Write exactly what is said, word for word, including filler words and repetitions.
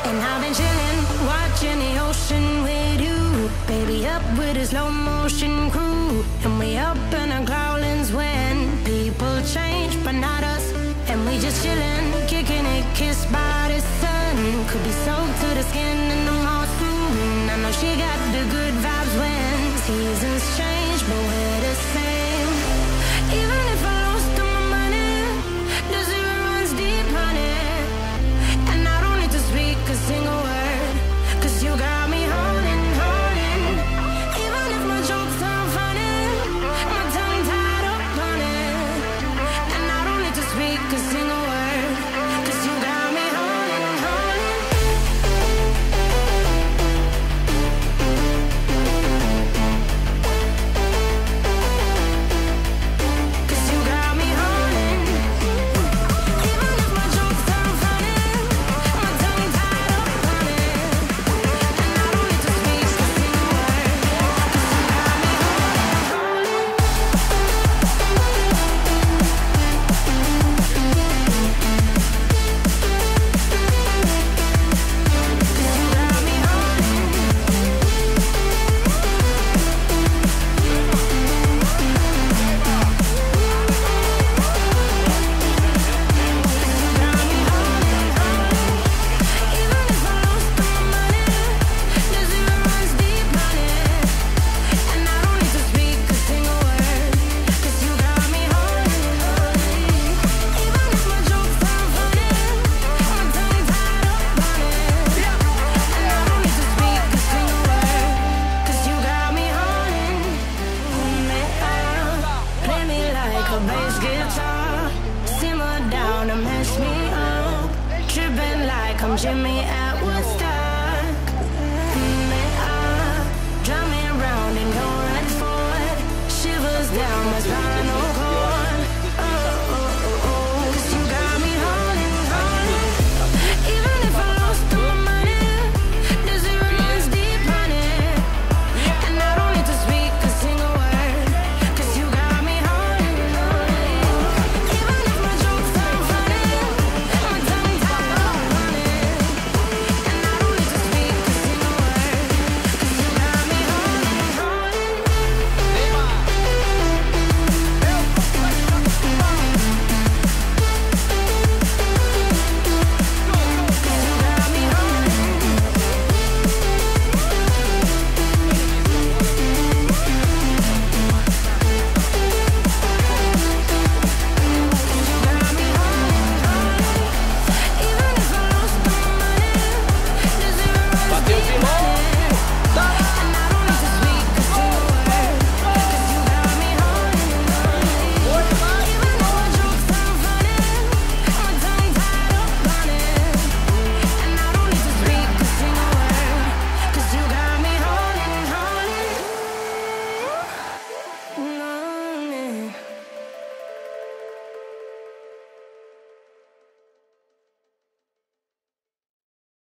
And I've been chilling, watching the ocean with you. Baby, up with a slow motion crew. And we up in our growlings when people change, but not us. And we just chilling, kicking it, kissed by the sun. Could be soaked to the skin in the moss room. I know she got the good vibes when seasons change, but we're the same. Even if I lost all my money, the zero runs deep, honey. And I don't need to speak a single word, cause you got me holding, holding. Even if my jokes aren't funny, my tongue tied up on it. And I don't need to speak a single word, cause you got me holding, holding. Cause you got me holding. Even if my jokes aren't funny, my tongue tied up on it. And I don't need to speak a single word, cause you got me holding, holding. Cause you got me holding. Got me holding, holding. Even if I lost all my money, the zero runs deep, honey. And I don't need to speak a single word, cause you got me holding, holding. Even if my jokes aren't funny, my tongue tied up on it. And I don't need to speak a single word, cause you got me holding. Hold me out, play me like a bass guitar. Simmer down and mess me up, tripping like I'm Jimmy at Woodstock. Hold me up, drum me round and go right for it. Shivers down my